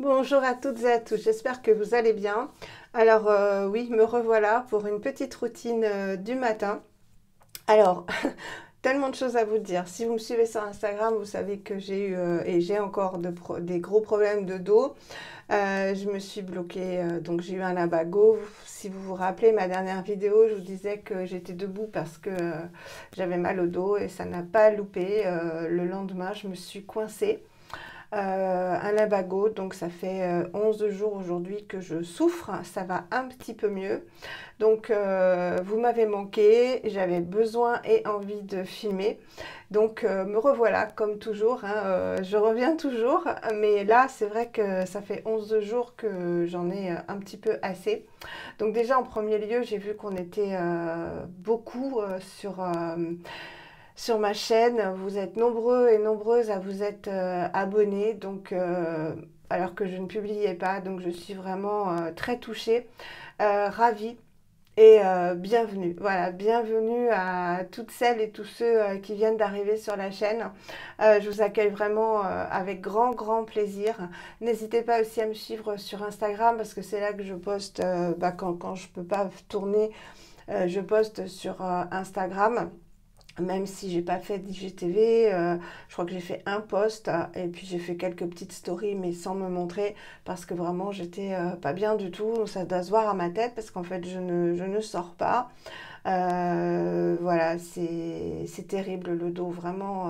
Bonjour à toutes et à tous, j'espère que vous allez bien. Alors oui, me revoilà pour une petite routine du matin. Alors, tellement de choses à vous dire. Si vous me suivez sur Instagram, vous savez que j'ai eu et j'ai encore des gros problèmes de dos. Je me suis bloquée, donc j'ai eu un lumbago. Si vous vous rappelez ma dernière vidéo, je vous disais que j'étais debout parce que j'avais mal au dos et ça n'a pas loupé. Le lendemain, je me suis coincée. Un lumbago, donc ça fait 11 jours aujourd'hui que je souffre, ça va un petit peu mieux. Donc vous m'avez manqué, j'avais besoin et envie de filmer. Donc me revoilà comme toujours, hein, je reviens toujours, mais là c'est vrai que ça fait 11 jours que j'en ai un petit peu assez. Donc déjà en premier lieu, j'ai vu qu'on était beaucoup sur ma chaîne. Vous êtes nombreux et nombreuses à vous être abonnés, donc alors que je ne publiais pas, donc je suis vraiment très touchée, ravie. Et bienvenue, voilà, bienvenue à toutes celles et tous ceux qui viennent d'arriver sur la chaîne. Je vous accueille vraiment avec grand plaisir. N'hésitez pas aussi à me suivre sur Instagram parce que c'est là que je poste, quand je ne peux pas tourner, je poste sur Instagram. Même si j'ai pas fait d'IGTV, je crois que j'ai fait un post et puis j'ai fait quelques petites stories mais sans me montrer parce que vraiment j'étais pas bien du tout. Ça doit se voir à ma tête parce qu'en fait je ne sors pas. Voilà, c'est terrible le dos, vraiment.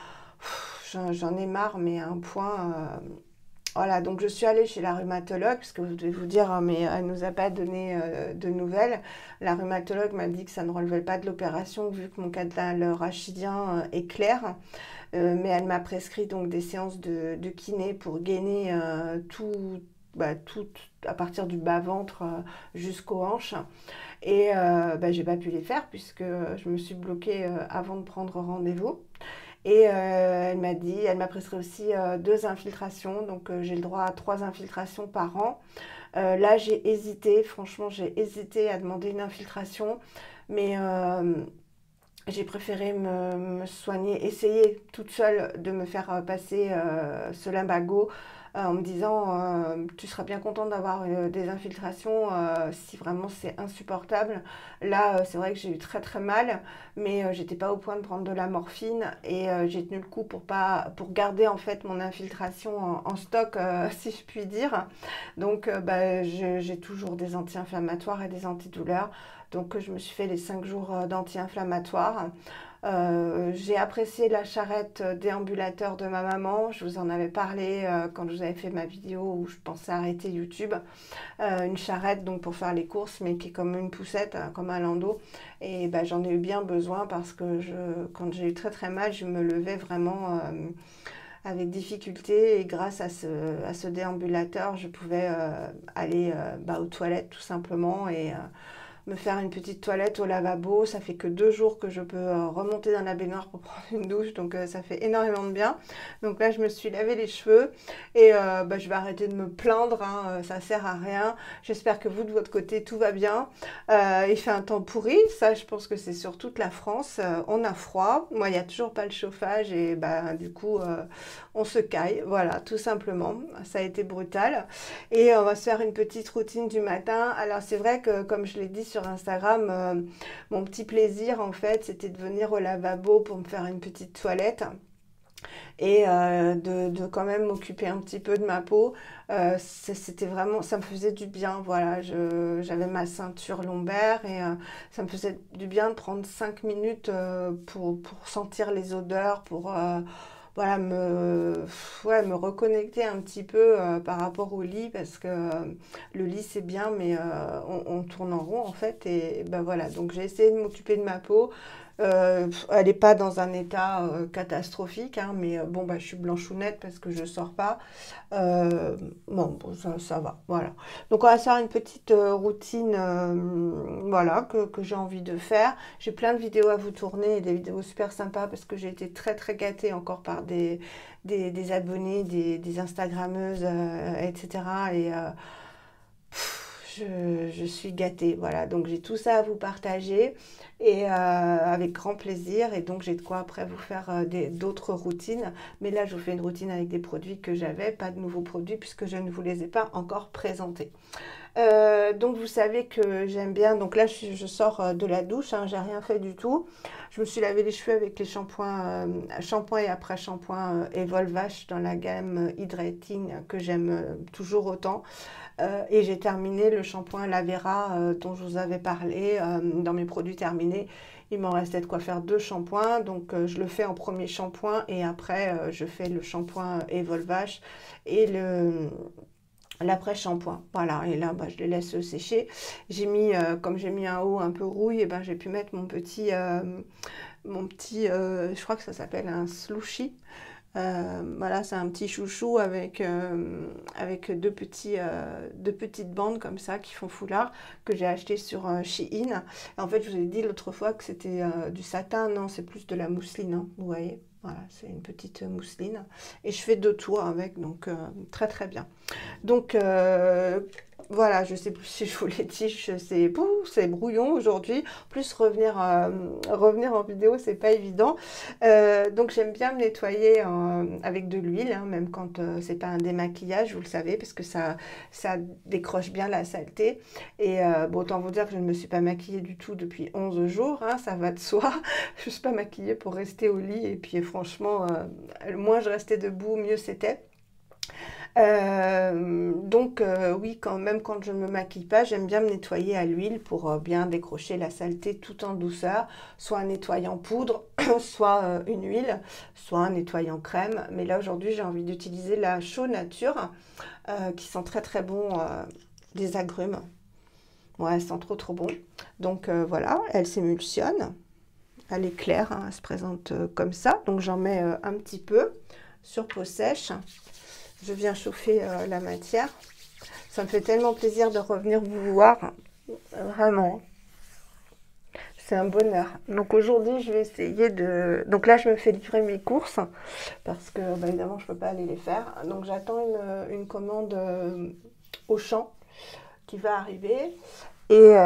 J'en ai marre mais à un point. Voilà, donc je suis allée chez la rhumatologue, parce que vous devez vous dire, hein, mais elle ne nous a pas donné de nouvelles. La rhumatologue m'a dit que ça ne relevait pas de l'opération, vu que mon canal rachidien est clair. Mais elle m'a prescrit donc des séances de kiné pour gainer tout à partir du bas-ventre jusqu'aux hanches. Et j'ai pas pu les faire, puisque je me suis bloquée avant de prendre rendez-vous. Et elle m'a prescrit aussi 2 infiltrations, donc j'ai le droit à 3 infiltrations par an. Là, j'ai hésité, franchement, j'ai hésité à demander une infiltration, mais j'ai préféré me soigner, essayer toute seule de me faire passer ce lumbago en me disant tu seras bien contente d'avoir des infiltrations si vraiment c'est insupportable. Là, c'est vrai que j'ai eu très mal, mais j'étais pas au point de prendre de la morphine et j'ai tenu le coup pour garder en fait mon infiltration en stock, si je puis dire. Donc, j'ai toujours des anti-inflammatoires et des antidouleurs. Donc je me suis fait les 5 jours d'anti-inflammatoire. J'ai apprécié la charrette déambulateur de ma maman. Je vous en avais parlé quand je vous avais fait ma vidéo où je pensais arrêter YouTube. Une charrette donc pour faire les courses, mais qui est comme une poussette, comme un landau. Et j'en ai eu bien besoin parce que quand j'ai eu très mal, je me levais vraiment avec difficulté. Et grâce à ce déambulateur, je pouvais aller aux toilettes tout simplement et me faire une petite toilette au lavabo. Ça fait que 2 jours que je peux remonter dans la baignoire pour prendre une douche, donc ça fait énormément de bien. Donc là, je me suis lavé les cheveux et je vais arrêter de me plaindre, hein, ça sert à rien. J'espère que vous, de votre côté, tout va bien. Il fait un temps pourri, ça, je pense que c'est sur toute la France. On a froid. Moi, il n'y a toujours pas le chauffage et du coup, on se caille. Voilà, tout simplement. Ça a été brutal. Et on va se faire une petite routine du matin. Alors, c'est vrai que, comme je l'ai dit sur Instagram, mon petit plaisir en fait c'était de venir au lavabo pour me faire une petite toilette et de quand même m'occuper un petit peu de ma peau. C'était vraiment, ça me faisait du bien, voilà. J'avais ma ceinture lombaire et ça me faisait du bien de prendre 5 minutes pour sentir les odeurs, pour voilà, me reconnecter un petit peu par rapport au lit, parce que le lit c'est bien, mais on tourne en rond en fait. Et voilà, donc j'ai essayé de m'occuper de ma peau. Elle n'est pas dans un état catastrophique, hein, mais bon, je suis blanchounette parce que je sors pas. Bon, ça va, voilà. Donc on va faire une petite routine, voilà, que j'ai envie de faire. J'ai plein de vidéos à vous tourner, des vidéos super sympas parce que j'ai été très gâtée encore par des abonnés, des Instagrammeuses, etc. Et je suis gâtée. Voilà, donc j'ai tout ça à vous partager et avec grand plaisir. Et donc j'ai de quoi après vous faire d'autres routines. Mais là, je vous fais une routine avec des produits que j'avais, pas de nouveaux produits puisque je ne vous les ai pas encore présentés. Donc vous savez que j'aime bien, donc là je sors de la douche, hein, j'ai rien fait du tout. Je me suis lavé les cheveux avec les shampoings, shampoing et après shampoing Evolvash dans la gamme Hydrating que j'aime toujours autant. Et j'ai terminé le shampoing Lavera dont je vous avais parlé dans mes produits terminés. Il m'en restait de quoi faire 2 shampoings, donc je le fais en premier shampoing et après je fais le shampoing Evolvash et l'après-shampoing. Voilà, et là, bah, je les laisse sécher. J'ai mis, comme j'ai mis un haut un peu rouille, et ben, j'ai pu mettre mon petit je crois que ça s'appelle un slushy. Voilà, c'est un petit chouchou avec deux petites bandes comme ça qui font foulard que j'ai acheté sur Shein. Et en fait, je vous ai dit l'autre fois que c'était du satin. Non, c'est plus de la mousseline, hein, vous voyez. Voilà, c'est une petite mousseline. Et je fais 2 tours avec, donc très très bien. Donc voilà, je sais plus si je vous l'ai dit, c'est brouillon aujourd'hui. Plus revenir en vidéo, c'est pas évident. Donc j'aime bien me nettoyer avec de l'huile, hein, même quand c'est pas un démaquillage, vous le savez, parce que ça décroche bien la saleté. Et bon, autant vous dire que je ne me suis pas maquillée du tout depuis 11 jours, hein, ça va de soi. Je ne suis pas maquillée pour rester au lit. Et puis franchement, moins je restais debout, mieux c'était. Donc oui, même quand je ne me maquille pas, j'aime bien me nettoyer à l'huile pour bien décrocher la saleté tout en douceur, soit un nettoyant poudre, soit une huile, soit un nettoyant crème. Mais là aujourd'hui j'ai envie d'utiliser la Chaux Nature qui sent très très bon, des agrumes. Ouais, elles sentent trop trop bon. Donc voilà, elle s'émulsionne, elle est claire, hein, elle se présente comme ça. Donc j'en mets un petit peu sur peau sèche. Je viens chauffer la matière. Ça me fait tellement plaisir de revenir vous voir. Vraiment. C'est un bonheur. Donc aujourd'hui, je vais essayer de... Donc là, je me fais livrer mes courses parce que, bah, évidemment, je ne peux pas aller les faire. Donc j'attends une commande Auchan qui va arriver. Et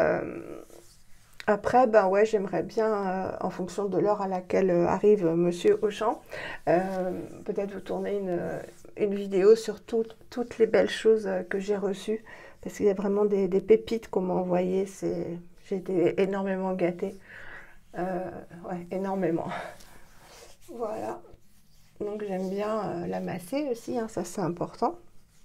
après, ben ouais, j'aimerais bien, en fonction de l'heure à laquelle arrive Monsieur Auchan, peut-être vous tourner une vidéo sur toutes les belles choses que j'ai reçues. Parce qu'il y a vraiment des pépites qu'on m'a envoyées. J'ai été énormément gâtée. Ouais, énormément. Voilà. Donc j'aime bien la masser aussi, hein, ça c'est important.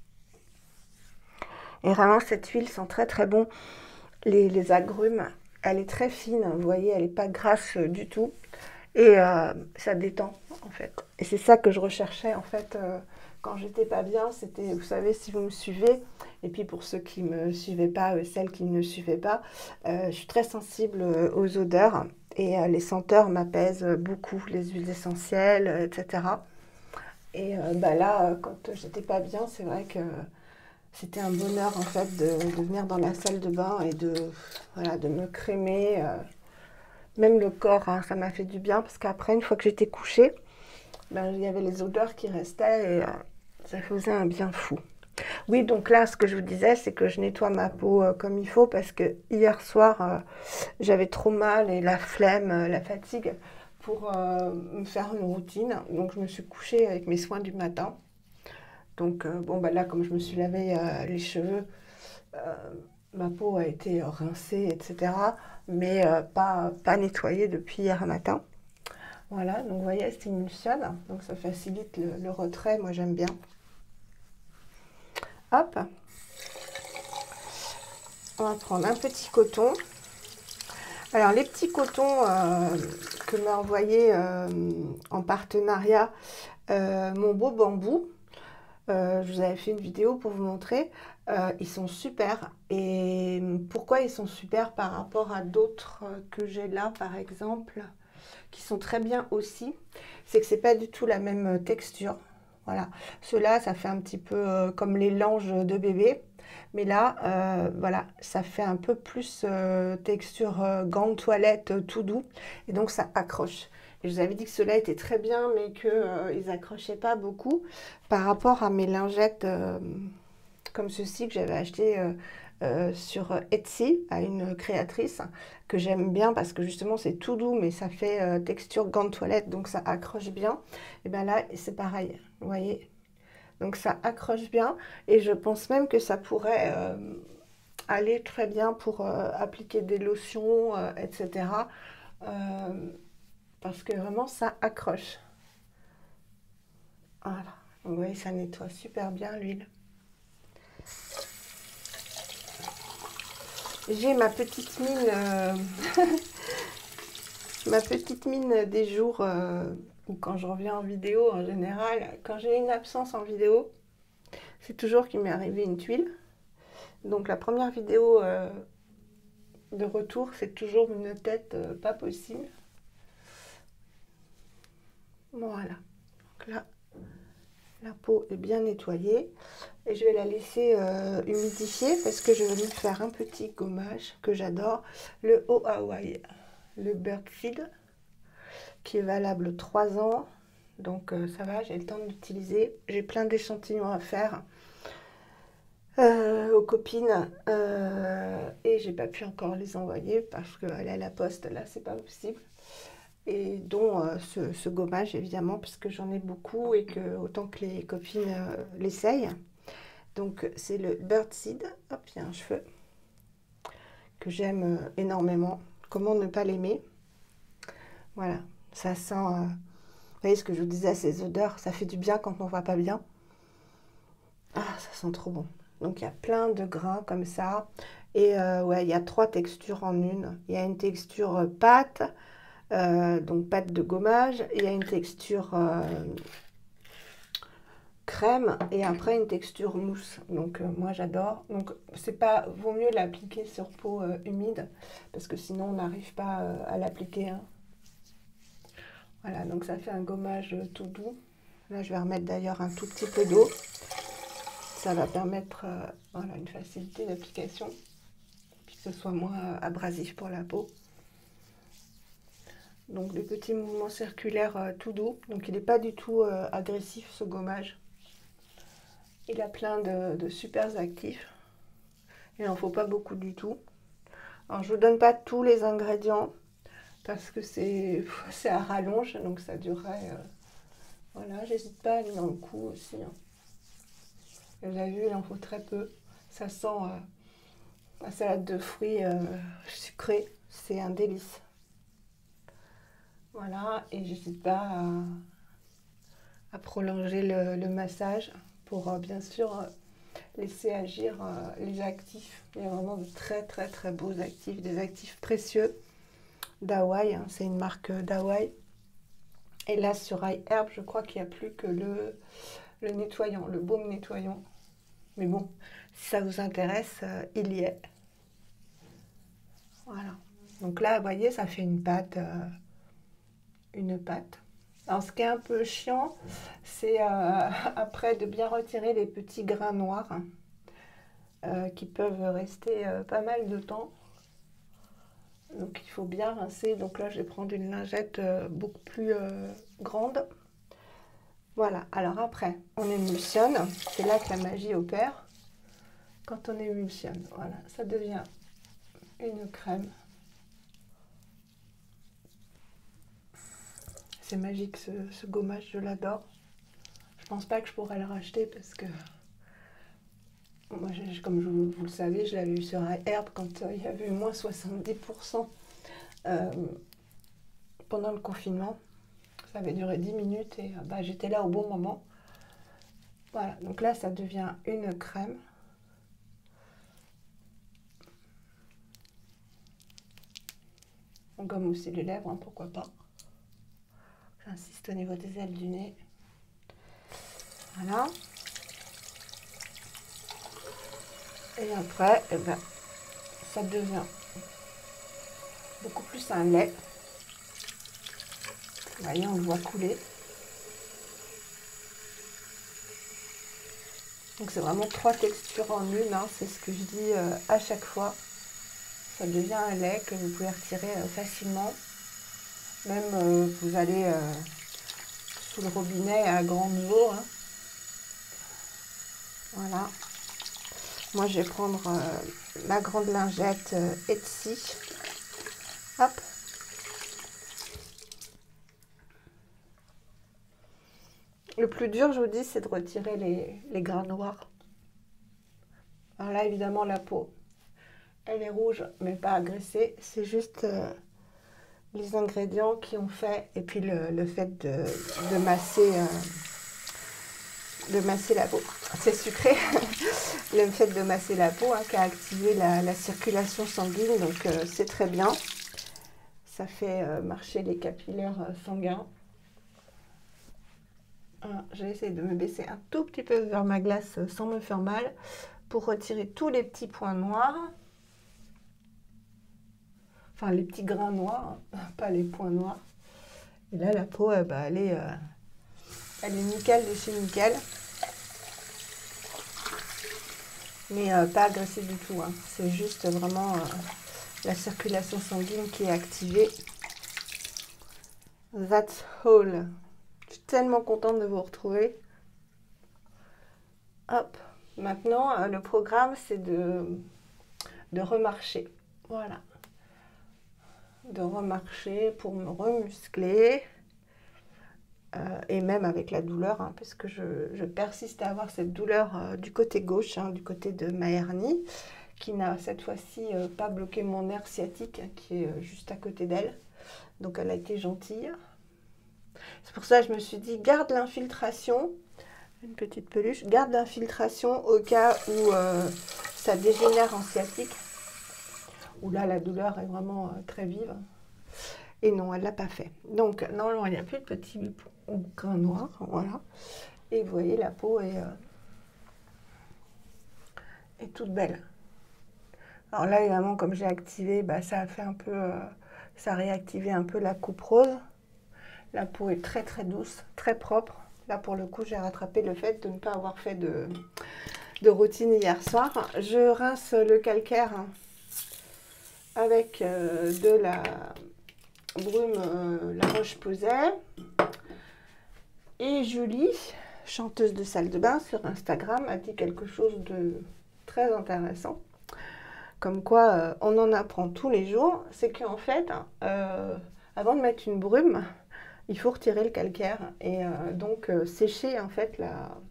Et vraiment, cette huile sent très très bon. Les agrumes, elle est très fine, vous voyez, elle n'est pas grasse du tout. Et ça détend, en fait. Et c'est ça que je recherchais, en fait, quand j'étais pas bien. C'était, vous savez, si vous me suivez, et puis pour ceux qui ne me suivaient pas, celles qui ne me suivaient pas, je suis très sensible aux odeurs. Et les senteurs m'apaisent beaucoup, les huiles essentielles, etc. Et bah là, quand j'étais pas bien, c'est vrai que c'était un bonheur en fait de venir dans la salle de bain et voilà, de me crémer. Même le corps, hein, ça m'a fait du bien parce qu'après, une fois que j'étais couchée, ben, il y avait les odeurs qui restaient et ça faisait un bien fou. Oui, donc là, ce que je vous disais, c'est que je nettoie ma peau comme il faut parce que hier soir, j'avais trop mal et la flemme, la fatigue pour me faire une routine. Donc, je me suis couchée avec mes soins du matin. Donc, bon, bah là, comme je me suis lavé les cheveux, ma peau a été rincée, etc. Mais pas nettoyée depuis hier matin. Voilà, donc vous voyez, elle s'émulsionne. Donc, ça facilite le retrait. Moi, j'aime bien. Hop. On va prendre un petit coton. Alors, les petits cotons que m'a envoyé en partenariat mon beau bambou, je vous avais fait une vidéo pour vous montrer. Ils sont super. Et pourquoi ils sont super par rapport à d'autres que j'ai là, par exemple, qui sont très bien aussi, c'est que c'est pas du tout la même texture. Voilà. Ceux-là, ça fait un petit peu comme les langes de bébé. Mais là, voilà, ça fait un peu plus texture gant de toilette tout doux. Et donc, ça accroche. Et je vous avais dit que ceux-là étaient très bien, mais qu'ils n'accrochaient pas beaucoup par rapport à mes lingettes comme ceci que j'avais acheté sur Etsy à une créatrice que j'aime bien parce que justement c'est tout doux mais ça fait texture gant de toilette donc ça accroche bien. Et bien là c'est pareil, vous voyez. Donc ça accroche bien et je pense même que ça pourrait aller très bien pour appliquer des lotions, etc. Euh, parce que vraiment ça accroche. Voilà. Donc, vous voyez, ça nettoie super bien l'huile. J'ai ma petite mine, ma petite mine des jours où quand je reviens en vidéo en général, quand j'ai une absence en vidéo, c'est toujours qu'il m'est arrivé une tuile. Donc la première vidéo de retour, c'est toujours une tête pas possible. Voilà. Donc là, la peau est bien nettoyée et je vais la laisser humidifier parce que je vais lui faire un petit gommage que j'adore, le Eau Hawaii, le Birdseed, qui est valable 3 ans. Donc ça va, j'ai le temps de l'utiliser. J'ai plein d'échantillons à faire aux copines et j'ai pas pu encore les envoyer parce qu'aller à la poste, là, c'est pas possible. Et dont ce gommage évidemment puisque j'en ai beaucoup et que autant que les copines l'essayent. Donc c'est le Birdseed, hop il y a un cheveu que j'aime énormément, comment ne pas l'aimer. Voilà, ça sent, vous voyez ce que je vous disais, ces odeurs, ça fait du bien quand on ne voit pas bien. Ah ça sent trop bon. Donc il y a plein de grains comme ça et ouais il y a 3 textures en une. Il y a une texture pâte, donc pâte de gommage, il y a une texture crème et après une texture mousse. Donc moi j'adore. Donc c'est pas, vaut mieux l'appliquer sur peau humide parce que sinon on n'arrive pas à l'appliquer. Hein. Voilà, donc ça fait un gommage tout doux. Là je vais remettre d'ailleurs un tout petit peu d'eau. Ça va permettre voilà, une facilité d'application, puis que ce soit moins abrasif pour la peau. Donc des petits mouvements circulaires tout doux. Donc il n'est pas du tout agressif ce gommage. Il a plein de super actifs. Il n'en faut pas beaucoup du tout. Alors je ne vous donne pas tous les ingrédients parce que c'est à rallonge, donc ça durerait. Voilà, j'hésite pas à aller dans le coup aussi. Hein. Vous avez vu, il en faut très peu. Ça sent la salade de fruits sucrée, c'est un délice. Voilà, et j'hésite pas à prolonger le massage pour bien sûr laisser agir les actifs. Il y a vraiment de très très très beaux actifs, des actifs précieux d'Hawaï, hein, c'est une marque d'Hawaï. Et là sur iHerb, je crois qu'il n'y a plus que le nettoyant, le baume nettoyant. Mais bon, si ça vous intéresse, il y est. Voilà. Donc là, vous voyez, ça fait une pâte. Alors ce qui est un peu chiant, c'est après de bien retirer les petits grains noirs qui peuvent rester pas mal de temps. Donc il faut bien rincer. Donc là je vais prendre une lingette beaucoup plus grande. Voilà, alors après on émulsionne, c'est là que la magie opère. Quand on émulsionne, voilà, ça devient une crème. C'est magique ce gommage, je l'adore. Je pense pas que je pourrais le racheter parce que moi, comme vous le savez, je l'avais eu sur iHerb quand il y avait eu moins 70% pendant le confinement. Ça avait duré 10 minutes et bah, j'étais là au bon moment. Voilà, donc là ça devient une crème. On gomme aussi les lèvres, hein, pourquoi pas. J'insiste au niveau des ailes du nez. Voilà. Et après, eh ben, ça devient beaucoup plus un lait. Vous voyez, on le voit couler. Donc c'est vraiment 3 textures en une, hein, c'est ce que je dis à chaque fois. Ça devient un lait que vous pouvez retirer facilement. Même vous allez sous le robinet à grande eau. Hein. Voilà. Moi, je vais prendre ma grande lingette Etsy. Hop. Le plus dur, je vous dis, c'est de retirer les grains noirs. Alors là, évidemment, la peau, elle est rouge, mais pas agressée. C'est juste les ingrédients qui ont fait, et puis le fait de masser la peau. C'est sucré. Le fait de masser la peau qui a activé la circulation sanguine, donc c'est très bien. Ça fait marcher les capillaires sanguins. J'essaie de me baisser un tout petit peu vers ma glace sans me faire mal pour retirer tous les petits points noirs. Enfin, les petits grains noirs, pas les points noirs. Et là, la peau, elle est nickel de chez nickel. Mais pas agressée du tout. C'est juste vraiment la circulation sanguine qui est activée. That's all. Je suis tellement contente de vous retrouver. Hop. Maintenant, le programme, c'est de remarcher. Voilà. De remarcher pour me remuscler. Et même avec la douleur, parce que je persiste à avoir cette douleur du côté gauche, du côté de ma hernie, qui n'a cette fois-ci pas bloqué mon nerf sciatique, qui est juste à côté d'elle. Donc elle a été gentille. C'est pour ça que je me suis dit, garde l'infiltration, une petite peluche, garde l'infiltration au cas où ça dégénère en sciatique, où là la douleur est vraiment très vive. Et non, elle ne l'a pas fait. Donc normalement il n'y a plus de petits grains noirs, voilà. Et vous voyez, la peau est toute belle. Alors là, évidemment, comme j'ai activé, ça a fait un peu, ça a réactivé un peu la coupe rose. La peau est très très douce, très propre. Là, pour le coup, j'ai rattrapé le fait de ne pas avoir fait de routine hier soir. Je rince le calcaire avec de la brume La Roche-Posay. Et Julie, chanteuse de salle de bain sur Instagram, a dit quelque chose de très intéressant. Comme quoi, on en apprend tous les jours. C'est qu'en fait, avant de mettre une brume, il faut retirer le calcaire et donc sécher en fait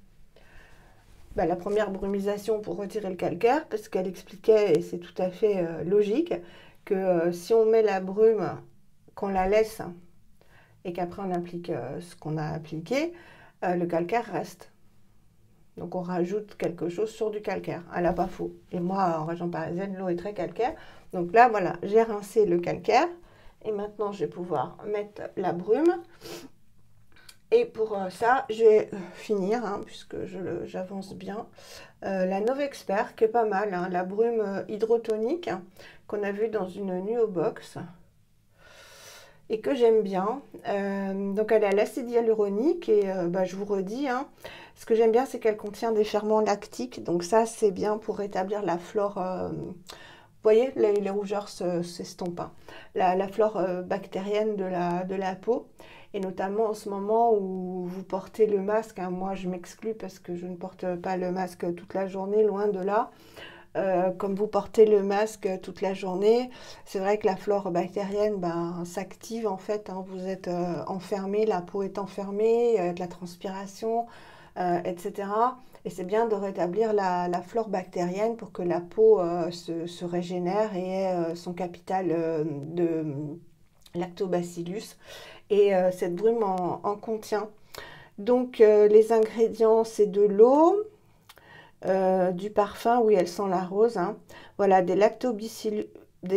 la première brumisation pour retirer le calcaire, parce qu'elle expliquait, et c'est tout à fait logique, que si on met la brume, qu'on la laisse et qu'après on applique ce qu'on a appliqué, le calcaire reste. Donc on rajoute quelque chose sur du calcaire. Elle n'a pas faux. Et moi, en région parisienne, l'eau est très calcaire. Donc là, voilà, j'ai rincé le calcaire. Et maintenant, je vais pouvoir mettre la brume. Et pour ça, je vais finir, puisque j'avance bien, la Novexpert, qui est pas mal. La brume hydrotonique qu'on a vue dans une Nuo Box et que j'aime bien. Donc elle a l'acide hyaluronique et je vous redis, ce que j'aime bien, c'est qu'elle contient des ferments lactiques. Donc ça, c'est bien pour rétablir la flore. Vous voyez, les rougeurs s'estompent. La flore bactérienne de la peau. Et notamment en ce moment où vous portez le masque. Moi, je m'exclus parce que je ne porte pas le masque toute la journée, loin de là. Comme vous portez le masque toute la journée, c'est vrai que la flore bactérienne s'active en fait. Vous êtes enfermé, la peau est enfermée, de la transpiration, etc. Et c'est bien de rétablir la flore bactérienne pour que la peau se régénère et ait son capital de lactobacillus. Et cette brume en contient. Donc les ingrédients, c'est de l'eau, du parfum, oui, elle sent la rose. Voilà, des lactobacillus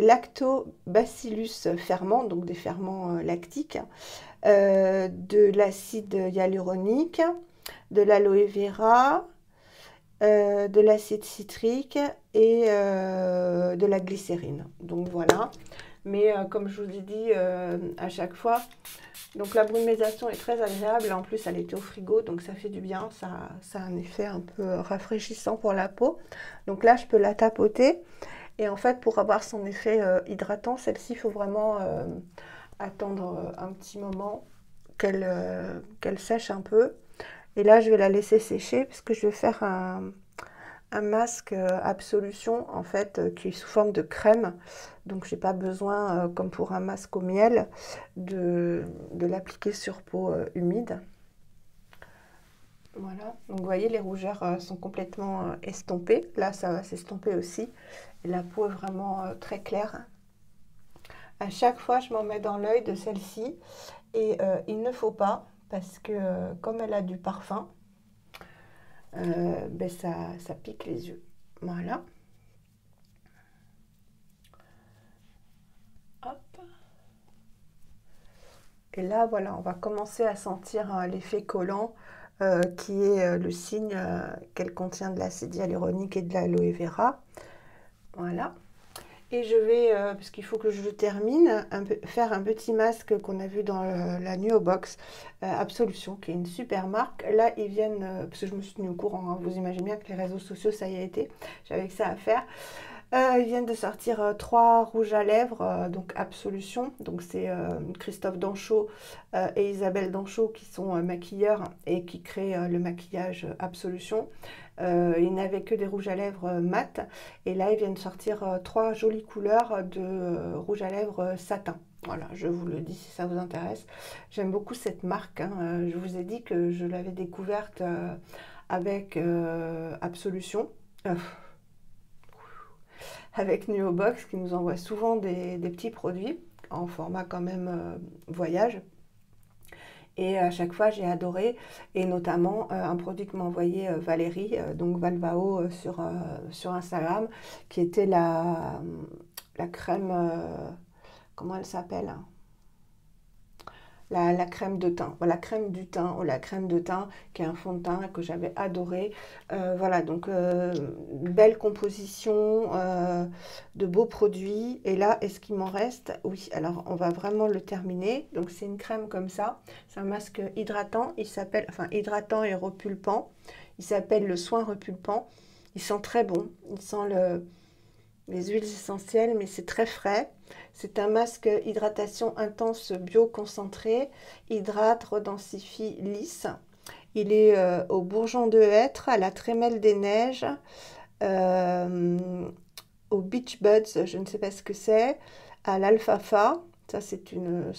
ferments, donc des ferments lactiques, de l'acide hyaluronique, de l'aloe vera, de l'acide citrique et de la glycérine. Donc voilà. Mais comme je vous ai dit à chaque fois, donc la brumisation est très agréable. En plus, elle était au frigo, donc ça fait du bien. Ça a un effet un peu rafraîchissant pour la peau. Donc là, je peux la tapoter. Et en fait, pour avoir son effet hydratant, celle-ci, il faut vraiment attendre un petit moment qu'elle sèche un peu. Et là, je vais la laisser sécher parce que je vais faire un un masque Absolution, en fait, qui est sous forme de crème. Donc, j'ai pas besoin, comme pour un masque au miel, de l'appliquer sur peau humide. Voilà, donc vous voyez, les rougeurs sont complètement estompées. Là, ça va s'estomper aussi. Et la peau est vraiment très claire. À chaque fois, je m'en mets dans l'œil de celle-ci. Et il ne faut pas, parce que comme elle a du parfum, ben ça pique les yeux. Voilà. Hop. Et là, voilà, on va commencer à sentir l'effet collant qui est le signe qu'elle contient de l'acide hyaluronique et de l'aloe vera. Voilà. Et je vais, parce qu'il faut que je le termine, faire un petit masque qu'on a vu dans la Nuo Box Absolution, qui est une super marque. Là, ils viennent, parce que je me suis tenue au courant, hein, vous imaginez bien que les réseaux sociaux, ça y a été, j'avais que ça à faire. Ils viennent de sortir 3 rouges à lèvres, donc Absolution. Donc c'est Christophe Danchot et Isabelle Danchot qui sont maquilleurs et qui créent le maquillage Absolution. Ils n'avaient que des rouges à lèvres mat. Et là, ils viennent sortir 3 jolies couleurs de rouge à lèvres satin. Voilà, je vous le dis si ça vous intéresse. J'aime beaucoup cette marque, hein. Je vous ai dit que je l'avais découverte avec Absolution. Avec Nuobox qui nous envoie souvent des petits produits en format quand même voyage. Et à chaque fois, j'ai adoré, et notamment un produit que m'a envoyé Valérie, donc Valvao sur Instagram, qui était la crème, comment elle s'appelle, la crème de teint, la crème du teint, ou la crème de teint, qui est un fond de teint que j'avais adoré. Voilà, donc belle composition, de beaux produits. Et là, est-ce qu'il m'en reste? Oui, alors on va vraiment le terminer. Donc c'est une crème comme ça, c'est un masque hydratant, il s'appelle, enfin hydratant et repulpant, il s'appelle le soin repulpant. Il sent très bon, il sent les huiles essentielles, mais c'est très frais. C'est un masque hydratation intense bioconcentré, hydrate, redensifie, lisse. Il est au bourgeon de hêtre, à la trémelle des neiges, au beach buds, je ne sais pas ce que c'est, à l'alfalfa. Ça, c'est une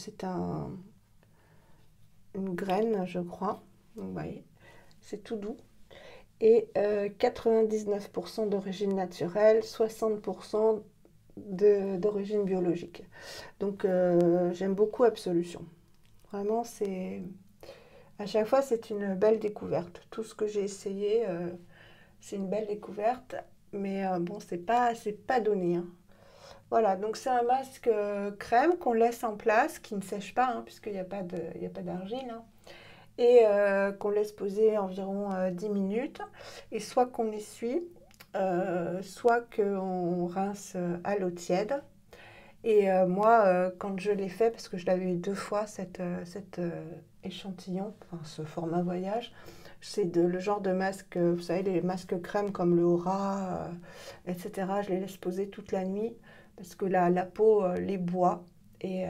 graine, je crois. Donc, vous voyez, c'est tout doux. Et 99% d'origine naturelle, 60% d'origine biologique. Donc j'aime beaucoup Absolution. Vraiment, à chaque fois, c'est une belle découverte. Tout ce que j'ai essayé, c'est une belle découverte. Mais bon, c'est pas donné, hein. Voilà, donc c'est un masque crème qu'on laisse en place, qui ne sèche pas, hein, puisqu'il n'y a pas d'argile, hein. Et qu'on laisse poser environ 10 minutes, et soit qu'on essuie, soit qu'on rince à l'eau tiède. Et moi, quand je l'ai fait, parce que je l'avais eu 2 fois, cet échantillon, enfin ce format voyage, c'est le genre de masque, vous savez, les masques crème comme le Aura, etc. Je les laisse poser toute la nuit, parce que la peau les boit, et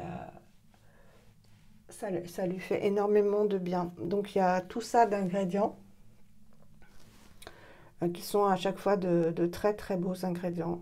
ça lui fait énormément de bien. Donc il y a tout ça d'ingrédients qui sont à chaque fois de très très beaux ingrédients.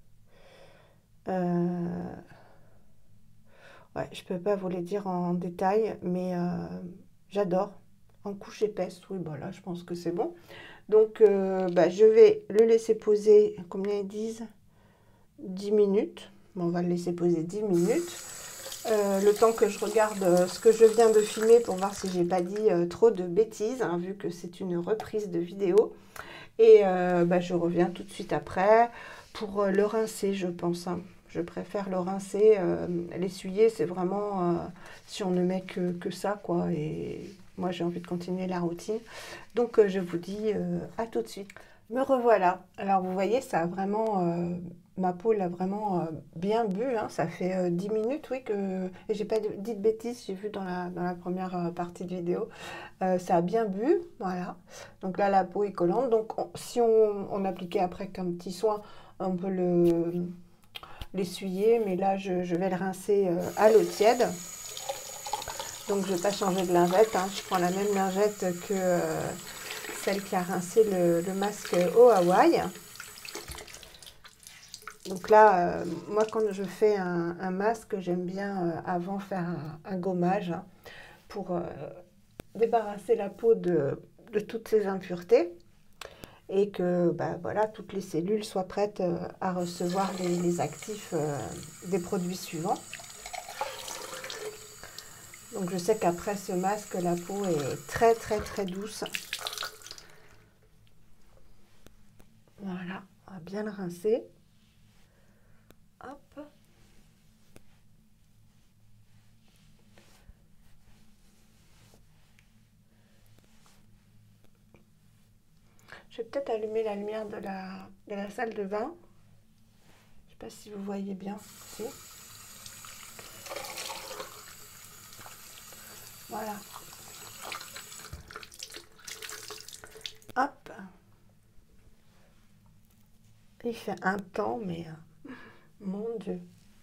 Ouais, je peux pas vous les dire en détail, mais j'adore. En couche épaisse, oui, bah là je pense que c'est bon. Donc je vais le laisser poser, combien ils disent? 10 minutes. Bon, on va le laisser poser 10 minutes. Le temps que je regarde ce que je viens de filmer pour voir si j'ai pas dit trop de bêtises, hein, vu que c'est une reprise de vidéo. Et je reviens tout de suite après pour le rincer, je pense, hein. Je préfère le rincer, l'essuyer, c'est vraiment si on ne met que ça, quoi. Et moi, j'ai envie de continuer la routine. Donc, je vous dis à tout de suite. Me revoilà. Alors, vous voyez, ça a vraiment... ma peau l'a vraiment bien bu, hein. Ça fait 10 minutes, oui, que... Et j'ai pas dit de bêtises, j'ai vu dans la première partie de vidéo. Ça a bien bu, voilà. Donc là, la peau est collante. Donc, si on appliquait après qu'un petit soin, on peut l'essuyer. Mais là, je vais le rincer à l'eau tiède. Donc, je ne vais pas changer de lingette, hein. Je prends la même lingette que celle qui a rincé le masque au Hawaï. Donc là, moi, quand je fais un masque, j'aime bien avant faire un gommage pour débarrasser la peau de toutes ces impuretés et que bah, voilà, toutes les cellules soient prêtes à recevoir les actifs des produits suivants. Donc je sais qu'après ce masque, la peau est très très très douce. Voilà, on va bien le rincer. Hop. Je vais peut-être allumer la lumière de la salle de bain. Je ne sais pas si vous voyez bien. Si. Voilà. Hop. Il fait un temps, mais mon Dieu.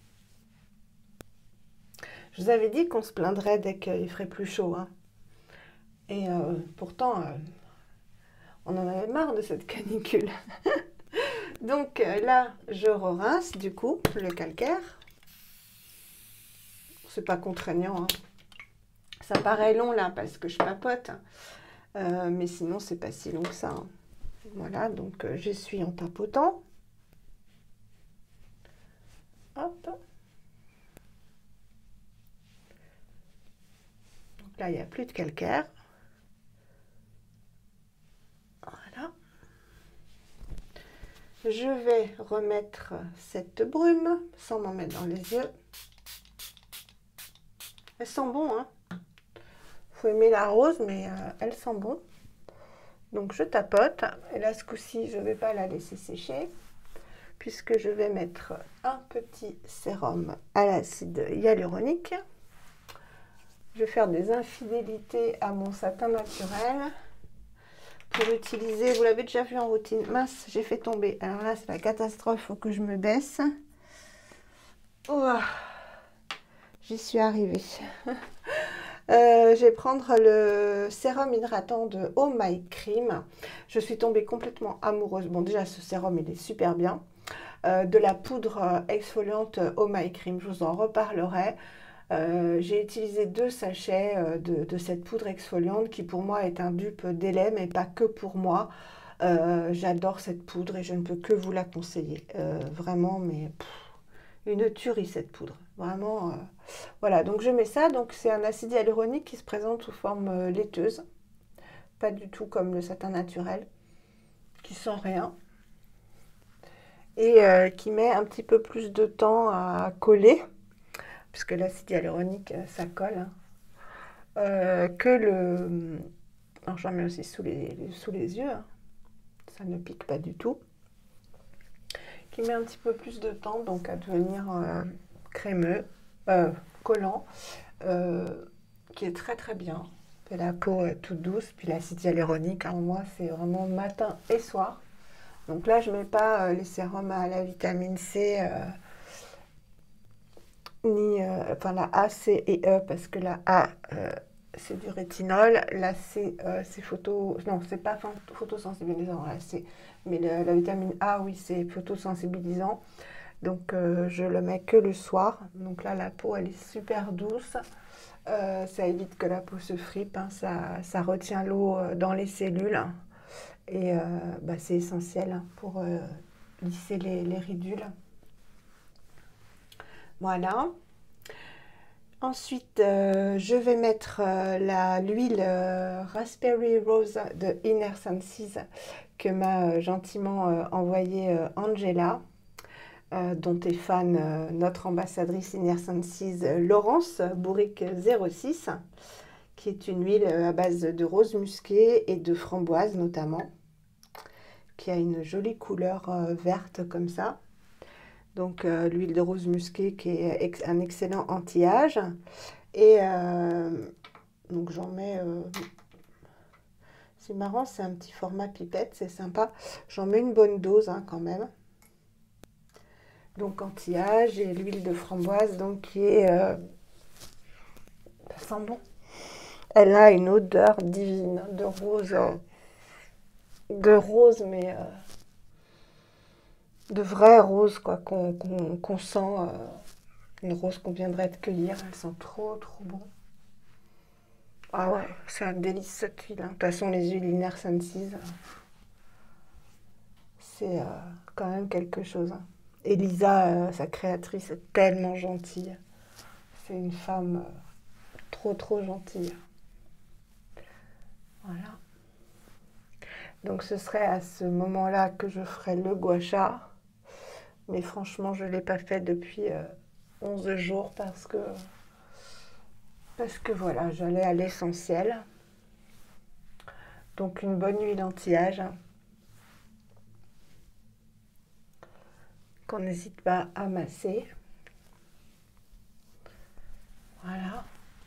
Je vous avais dit qu'on se plaindrait dès qu'il ferait plus chaud. Hein. Et pourtant, on en avait marre de cette canicule. Donc là, je rince du coup le calcaire. C'est pas contraignant. Hein. Ça paraît long là parce que je papote. Mais sinon, c'est pas si long que ça. Hein. Voilà, donc j'essuie en tapotant. Hop. Donc là, il n'y a plus de calcaire. Voilà. Je vais remettre cette brume sans m'en mettre dans les yeux. Elle sent bon, hein. Faut aimer la rose, mais elle sent bon. Donc je tapote. Et là, ce coup-ci, je ne vais pas la laisser sécher, puisque je vais mettre un petit sérum à l'acide hyaluronique. Je vais faire des infidélités à mon satin naturel pour utiliser, vous l'avez déjà vu en routine. Mince, j'ai fait tomber. Alors là, c'est la catastrophe, il faut que je me baisse. Oh, j'y suis arrivée. Je vais prendre le sérum hydratant de Oh My Cream. Je suis tombée complètement amoureuse. Bon, déjà, ce sérum, il est super bien. De la poudre exfoliante Oh My Cream, je vous en reparlerai. J'ai utilisé 2 sachets de cette poudre exfoliante qui pour moi est un dupe délai, mais pas que pour moi. J'adore cette poudre et je ne peux que vous la conseiller. Vraiment, mais une tuerie cette poudre. Vraiment, voilà, donc je mets ça. Donc c'est un acide hyaluronique qui se présente sous forme laiteuse. Pas du tout comme le satin naturel, qui sent rien. Et qui met un petit peu plus de temps à coller. Puisque l'acide hyaluronique, ça colle, hein. Que le... Alors, j'en mets aussi sous les yeux, hein. Ça ne pique pas du tout. Qui met un petit peu plus de temps, donc à devenir crémeux, collant, qui est très très bien. Et la peau toute douce, puis l'acide hyaluronique, hein, moi, c'est vraiment matin et soir. Donc là, je ne mets pas les sérums à la vitamine C, ni enfin la A, C et E, parce que la A c'est du rétinol, la C c'est non c'est pas photosensibilisant la C, mais la vitamine A oui c'est photosensibilisant, donc je le mets que le soir. Donc là la peau elle est super douce, ça évite que la peau se fripe, hein, ça retient l'eau dans les cellules et bah, c'est essentiel, hein, pour lisser les ridules. Voilà. Ensuite, je vais mettre l'huile Raspberry Rose de Inner Senses que m'a gentiment envoyée Angela, dont est fan notre ambassadrice Inner Senses Laurence Bourric06, qui est une huile à base de rose musquée et de framboise notamment, qui a une jolie couleur verte comme ça. Donc l'huile de rose musquée qui est un excellent anti-âge. Et donc j'en mets, c'est marrant, c'est un petit format pipette, c'est sympa. J'en mets une bonne dose, hein, quand même. Donc anti-âge et l'huile de framboise, donc qui est, ça sent bon. Elle a une odeur divine de rose de roses, mais de vraies roses, quoi, qu'on sent, une rose qu'on viendrait de cueillir. Elles sont trop, trop bon. Ah ouais, c'est un délice cette huile, hein. De toute façon, les huiles Inner Senses, c'est quand même quelque chose, hein. Elisa, sa créatrice, est tellement gentille. C'est une femme trop, trop gentille. Voilà. Donc ce serait à ce moment-là que je ferai le gua sha. Mais franchement, je ne l'ai pas fait depuis 11 jours parce que voilà, j'allais à l'essentiel. Donc une bonne huile anti-âge qu'on n'hésite pas à masser. Voilà.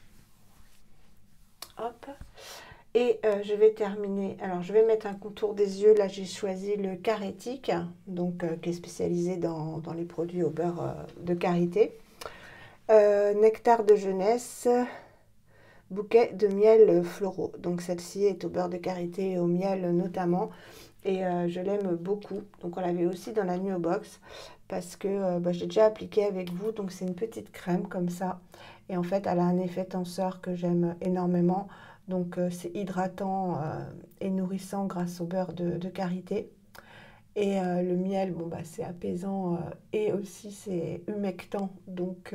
Hop. Et je vais terminer. Alors, je vais mettre un contour des yeux. Là, j'ai choisi le Carétique, donc qui est spécialisé dans les produits au beurre de karité. Nectar de jeunesse, bouquet de miel floraux. Donc, celle-ci est au beurre de karité et au miel notamment. Et je l'aime beaucoup. Donc, on l'avait aussi dans la Nuo Box parce que j'ai déjà appliqué avec vous. Donc, c'est une petite crème comme ça. Et en fait, elle a un effet tenseur que j'aime énormément. Donc, c'est hydratant et nourrissant grâce au beurre de karité. Et le miel, bon, c'est apaisant et aussi c'est humectant, donc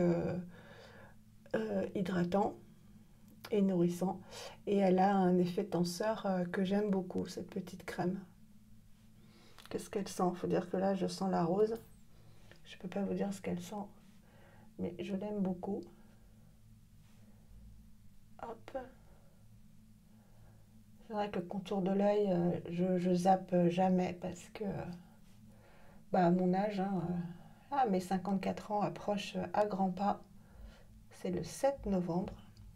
hydratant et nourrissant. Et elle a un effet tenseur que j'aime beaucoup, cette petite crème. Qu'est-ce qu'elle sent? Il faut dire que là, je sens la rose. Je ne peux pas vous dire ce qu'elle sent, mais je l'aime beaucoup. Hop. C'est vrai que le contour de l'œil, je zappe jamais parce que, à mon âge, hein, mes 54 ans approchent à grands pas. C'est le 7 novembre.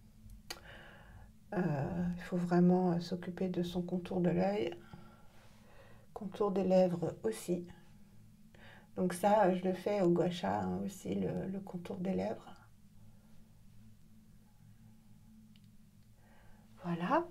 Il faut vraiment s'occuper de son contour de l'œil. Contour des lèvres aussi. Donc ça, je le fais au gua sha, hein, aussi, le contour des lèvres. Voilà.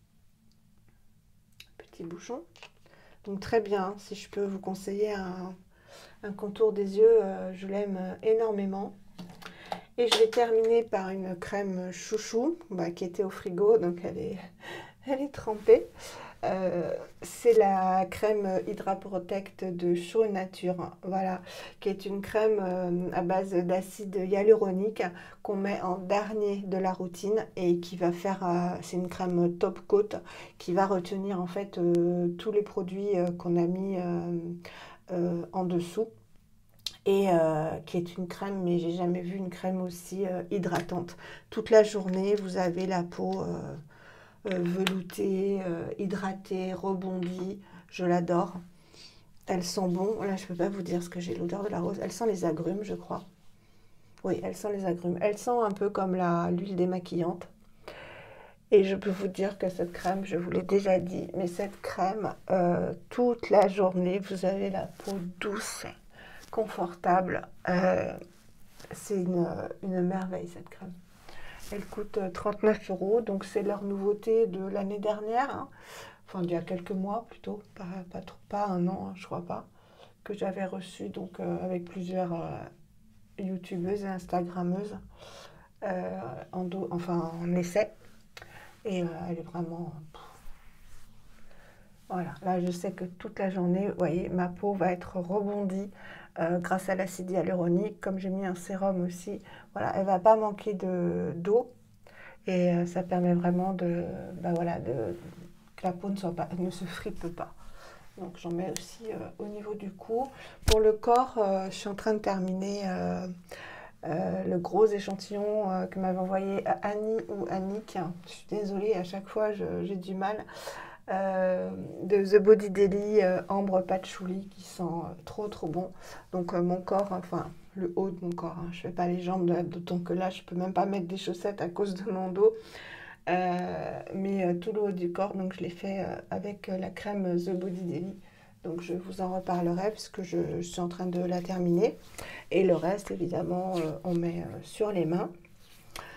Petit bouchon. Donc très bien, si je peux vous conseiller un contour des yeux, je l'aime énormément. Et je vais terminer par une crème chouchou, qui était au frigo, donc elle est trempée. C'est la crème Hydra Protect de Show Nature, voilà, qui est une crème à base d'acide hyaluronique qu'on met en dernier de la routine et qui va faire, c'est une crème top coat qui va retenir en fait tous les produits qu'on a mis en dessous. Et qui est une crème, mais j'ai jamais vu une crème aussi hydratante. Toute la journée, vous avez la peau veloutée, hydratée, rebondie. Je l'adore. Elle sent bon. Là, je peux pas vous dire ce que j'ai, l'odeur de la rose. Elle sent les agrumes, je crois. Oui, elle sent les agrumes. Elle sent un peu comme l'huile démaquillante. Et je peux vous dire que cette crème, je vous l'ai déjà dit, mais cette crème, toute la journée, vous avez la peau douce, confortable. C'est une merveille cette crème. Elle coûte 39 €, donc c'est leur nouveauté de l'année dernière, hein. Enfin d'il y a quelques mois plutôt, pas un an, hein, je crois pas, que j'avais reçu donc avec plusieurs youtubeuses et instagrammeuses en essai. Et elle est vraiment... Voilà, là je sais que toute la journée, vous voyez, ma peau va être rebondie grâce à l'acide hyaluronique. Comme j'ai mis un sérum aussi, voilà, elle va pas manquer d'eau. Et ça permet vraiment que la peau ne se fripe pas. Donc j'en mets aussi au niveau du cou. Pour le corps, je suis en train de terminer le gros échantillon que m'avait envoyé Annie ou Annick. Je suis désolée, à chaque fois j'ai du mal. De The Body Daily Ambre Patchouli qui sent trop trop bon. Donc mon corps, enfin le haut de mon corps, hein, je fais pas les jambes, d'autant que là je peux même pas mettre des chaussettes à cause de mon dos. Mais tout le haut du corps, donc je l'ai fait avec la crème The Body Daily. Donc je vous en reparlerai puisque je suis en train de la terminer. Et le reste, évidemment, on met sur les mains.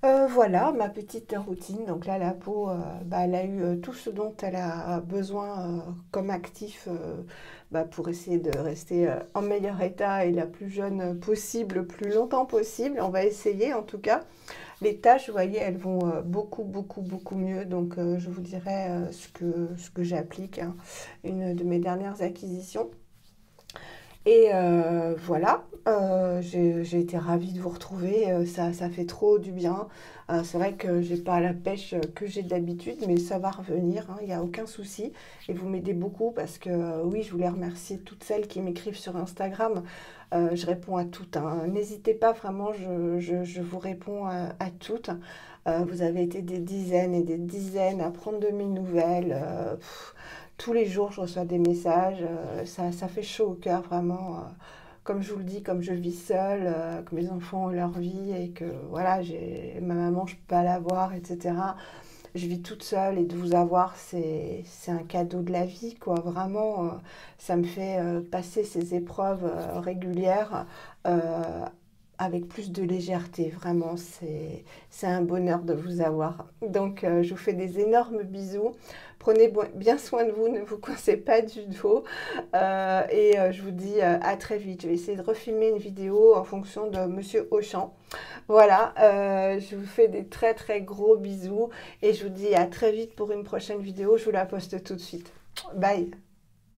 Voilà ma petite routine. Donc là, la peau, bah, elle a eu tout ce dont elle a besoin comme actif bah, pour essayer de rester en meilleur état et la plus jeune possible, le plus longtemps possible. On va essayer en tout cas. Les tâches, vous voyez, elles vont beaucoup, beaucoup, beaucoup mieux. Donc je vous dirai ce que j'applique, hein. Une de mes dernières acquisitions. Et voilà, j'ai été ravie de vous retrouver, ça fait trop du bien. C'est vrai que j'ai pas la pêche que j'ai d'habitude, mais ça va revenir, hein, il n'y a aucun souci. Et vous m'aidez beaucoup parce que oui, je voulais remercier toutes celles qui m'écrivent sur Instagram. Je réponds à toutes, hein. N'hésitez pas, vraiment, je vous réponds à toutes. Vous avez été des dizaines et des dizaines à prendre de mes nouvelles. Tous les jours, je reçois des messages. Ça fait chaud au cœur, vraiment. Comme je vous le dis, comme je vis seule, que mes enfants ont leur vie et que voilà, ma maman, je ne peux pas la voir, etc. Je vis toute seule et de vous avoir, c'est un cadeau de la vie, quoi. Vraiment, ça me fait passer ces épreuves régulières avec plus de légèreté. Vraiment, c'est un bonheur de vous avoir. Donc, je vous fais des énormes bisous. Prenez bien soin de vous, ne vous coincez pas du dos. Et je vous dis à très vite. Je vais essayer de refilmer une vidéo en fonction de Monsieur Auchan. Voilà, je vous fais des très très gros bisous et je vous dis à très vite pour une prochaine vidéo. Je vous la poste tout de suite. Bye!